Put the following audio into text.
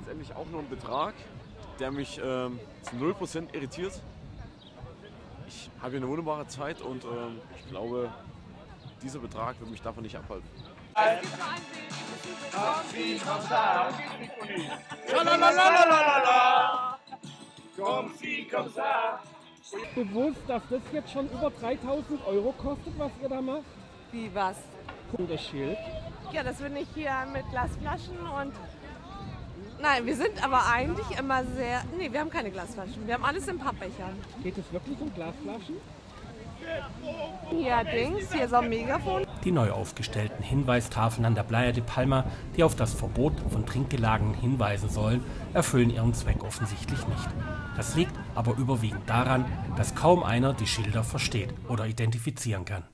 letztendlich auch nur ein Betrag, der mich zu 0% irritiert. Ich habe hier eine wunderbare Zeit und ich glaube, dieser Betrag wird mich davon nicht abhalten. Bewusst, dass das jetzt schon über 3.000 € kostet, was ihr da macht? Wie was? Das Schild. Ja, das bin ich hier mit Glasflaschen und... Nein, wir sind aber eigentlich immer sehr... Nee, wir haben keine Glasflaschen. Wir haben alles in Pappbechern. Geht es wirklich um Glasflaschen? Hier Dings, hier ist auch ein Megafon. Die neu aufgestellten Hinweistafeln an der Playa de Palma, die auf das Verbot von Trinkgelagen hinweisen sollen, erfüllen ihren Zweck offensichtlich nicht. Das liegt aber überwiegend daran, dass kaum einer die Schilder versteht oder identifizieren kann.